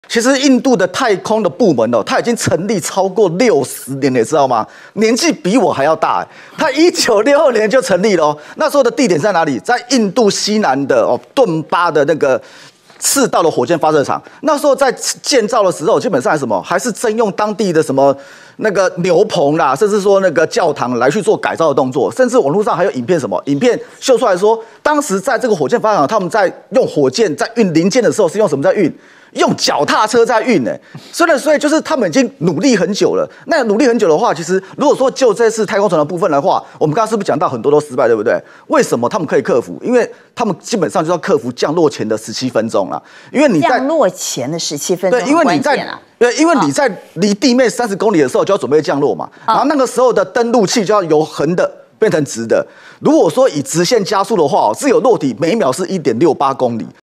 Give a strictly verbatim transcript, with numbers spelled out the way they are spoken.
其实印度的太空的部门哦，它已经成立超过六十年，你知道吗？年纪比我还要大。它一九六二年就成立了哦，那时候的地点在哪里？在印度西南的哦顿巴的那个赤道的火箭发射场。那时候在建造的时候，基本上什么还是征用当地的什么那个牛棚啦，甚至说那个教堂来去做改造的动作，甚至网络上还有影片什么影片秀出来说，当时在这个火箭发射场，他们在用火箭在运零件的时候是用什么在运？用脚踏车在运呢，所以所以就是他们已经努力很久了。那努力很久的话，其实如果说就这次太空船的部分的话，我们刚刚是不是讲到很多都失败，对不对？为什么他们可以克服？因为他们基本上就要克服降落前的十七分钟了。因为你在降落前的十七分钟， 对，因为你在对，因为你在离地面三十公里的时候就要准备降落嘛，然后那个时候的登陆器就要由横的变成直的。如果说以直线加速的话，自由落体每秒是一点六八公里。